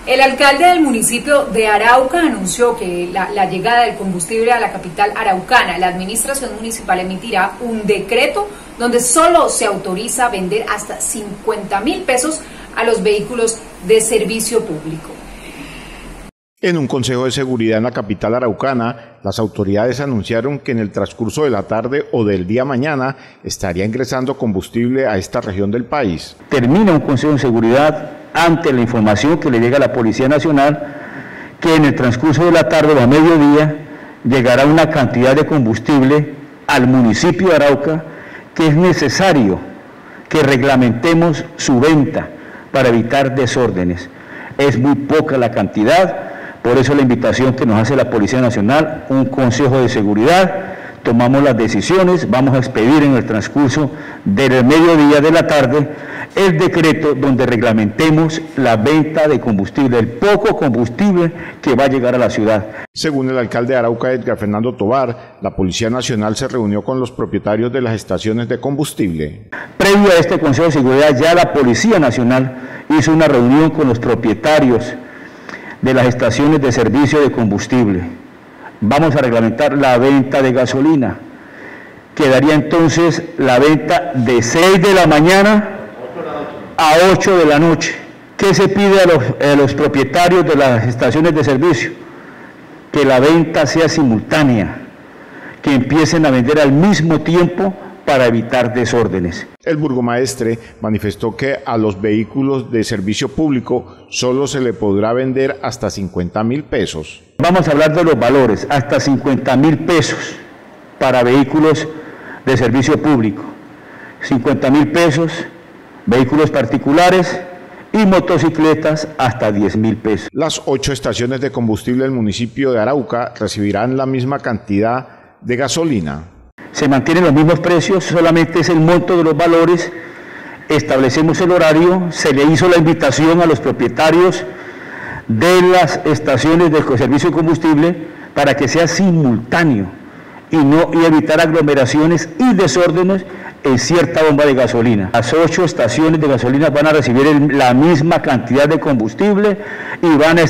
El alcalde del municipio de Arauca anunció que la llegada del combustible a la capital araucana, la administración municipal emitirá un decreto donde solo se autoriza vender hasta 50.000 pesos a los vehículos de servicio público. En un consejo de seguridad en la capital araucana, las autoridades anunciaron que en el transcurso de la tarde o del día mañana estaría ingresando combustible a esta región del país. Termina un consejo de seguridad ante la información que le llega a la Policía Nacional que en el transcurso de la tarde o a mediodía llegará una cantidad de combustible al municipio de Arauca que es necesario que reglamentemos su venta para evitar desórdenes. Es muy poca la cantidad, por eso la invitación que nos hace la Policía Nacional, un consejo de seguridad, tomamos las decisiones, vamos a expedir en el transcurso del mediodía de la tarde el decreto donde reglamentemos la venta de combustible, el poco combustible que va a llegar a la ciudad. Según el alcalde de Arauca, Edgar Fernando Tovar, la Policía Nacional se reunió con los propietarios de las estaciones de combustible. Previo a este Consejo de Seguridad, ya la Policía Nacional hizo una reunión con los propietarios de las estaciones de servicio de combustible. Vamos a reglamentar la venta de gasolina. Quedaría entonces la venta de 6 de la mañana a 8 de la noche. ¿Qué se pide a los propietarios de las estaciones de servicio? Que la venta sea simultánea, que empiecen a vender al mismo tiempo para evitar desórdenes. El burgomaestre manifestó que a los vehículos de servicio público solo se le podrá vender hasta 50.000 pesos. Vamos a hablar de los valores, hasta 50.000 pesos para vehículos de servicio público, 50.000 pesos, vehículos particulares y motocicletas hasta 10.000 pesos. Las 8 estaciones de combustible del municipio de Arauca recibirán la misma cantidad de gasolina. Se mantienen los mismos precios, solamente es el monto de los valores, establecemos el horario, se le hizo la invitación a los propietarios de las estaciones de servicio de combustible para que sea simultáneo y evitar aglomeraciones y desórdenes en cierta bomba de gasolina. Las 8 estaciones de gasolina van a recibir la misma cantidad de combustible y van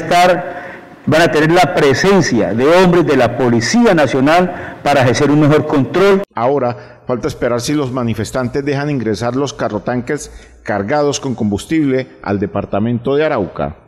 a tener la presencia de hombres de la Policía Nacional para ejercer un mejor control. Ahora falta esperar si los manifestantes dejan ingresar los carrotanques cargados con combustible al departamento de Arauca.